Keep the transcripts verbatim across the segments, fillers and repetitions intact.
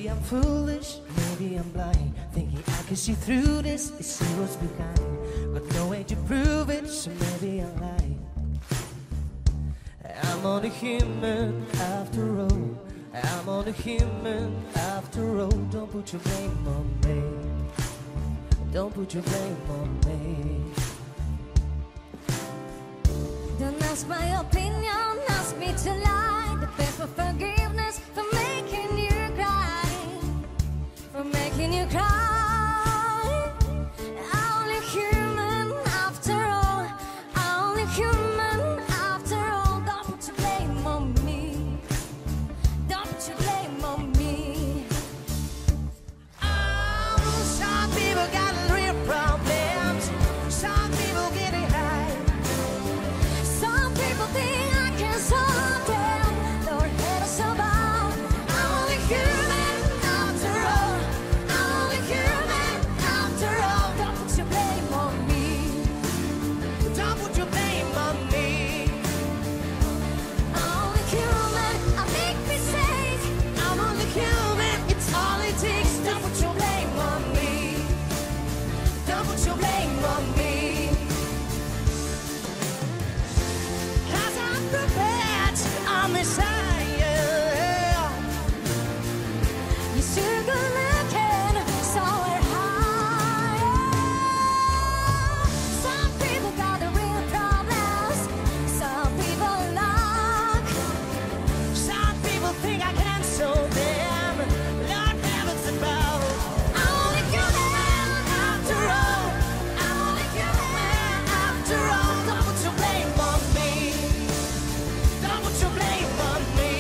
Maybe I'm foolish, maybe I'm blind, thinking I can see through this and see what's behind. Got no way to prove it, so maybe I'm lying. I'm only human after all. I'm only human after all. Don't put your blame on me. Don't put your blame on me. Don't ask my opinion, ask me to lie. The best for forgiveness, for making you cry, for making you cry. I'm only human after all. I'm only human after all. Don't put your blame on me. Don't put your blame on me. Oh, some people got real problems. Some people getting high. Some people think I can solve them. Lord, let us about. I'm only human after all. I'm only human after all. Don't put your blame on me. Don't put your blame on me. I'm only human. I make mistakes. I'm only human, it's all it takes. Don't put your blame on me. Don't put your blame on me. Cause I'm prepared, I'm Messiah. You're so good looking, so high. Some people got the real problems. Some people luck. Some people think I can solve them. Lord heavens above. I'm only human After all, I'm only human after all. Don't put your blame on me. Don't put your blame on me.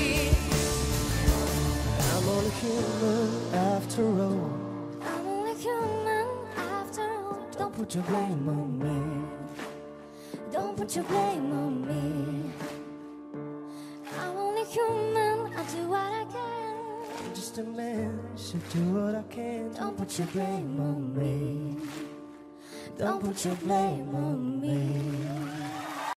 I'm only human after all. I'm only human after all. Don't put your blame on me. Don't put your blame on me. I'm only human. I do what I can. I'm just a man, so do what I can. Don't put your blame on me. Don't put your blame on me.